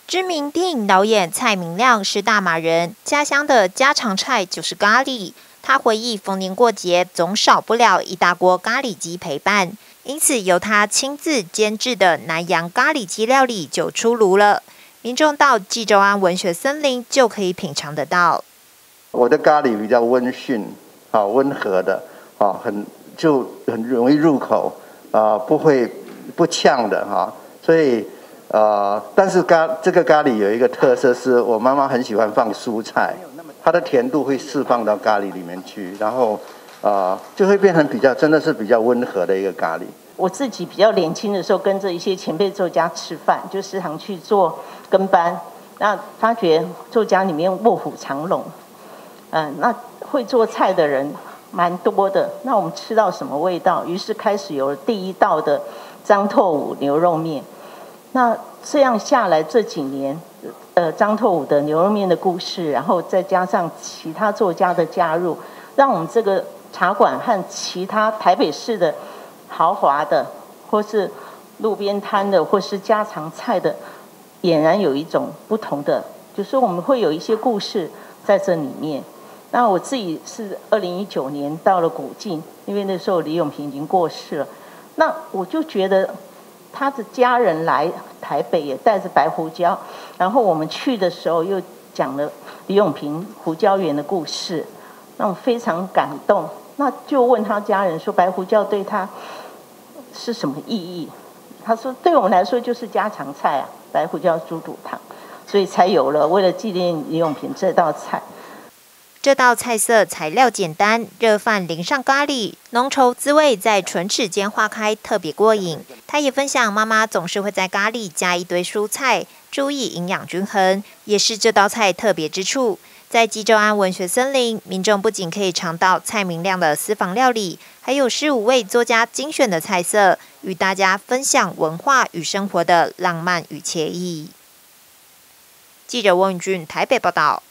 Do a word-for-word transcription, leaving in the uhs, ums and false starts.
知名电影导演蔡明亮是大马人，家乡的家常菜就是咖喱。他回忆，逢年过节总少不了一大锅咖喱鸡陪伴，因此由他亲自监制的南洋咖喱鸡料理就出炉了。民众到济州安文学森林就可以品尝得到。 我的咖喱比较温驯，啊，温和的，啊，很就很容易入口，啊，不会不呛的哈，所以。呃，但是咖这个咖喱有一个特色，是我妈妈很喜欢放蔬菜，它的甜度会释放到咖喱里面去，然后呃就会变成比较真的是比较温和的一个咖喱。 我自己比较年轻的时候，跟着一些前辈作家吃饭，就时常去做跟班，那发觉作家里面卧虎藏龙，嗯、呃，那会做菜的人蛮多的，那我们吃到什么味道？于是开始有了第一道的张拓武牛肉面。那这样下来这几年，呃，张拓武的牛肉面的故事，然后再加上其他作家的加入，让我们这个茶馆和其他台北市的豪华的，或是路边摊的，或是家常菜的，俨然有一种不同的，就是我们会有一些故事在这里面。那我自己是二零一九年到了古晋，因为那时候李永平已经过世了，那我就觉得。他的家人来台北也带着白胡椒，然后我们去的时候又讲了李永平胡椒园的故事，让我非常感动。那就问他家人说，白胡椒对他是什么意义？他说，对我们来说就是家常菜啊，白胡椒猪肚汤，所以才有了为了纪念李永平这道菜。 这道菜色材料简单，热饭淋上咖喱，浓稠滋味在唇齿间化开，特别过瘾。他也分享，妈妈总是会在咖喱加一堆蔬菜，注意营养均衡，也是这道菜特别之处。在济州安文学森林，民众不仅可以尝到蔡明亮的私房料理，还有十五位作家精选的菜色，与大家分享文化与生活的浪漫与惬意。记者翁宇俊台北报道。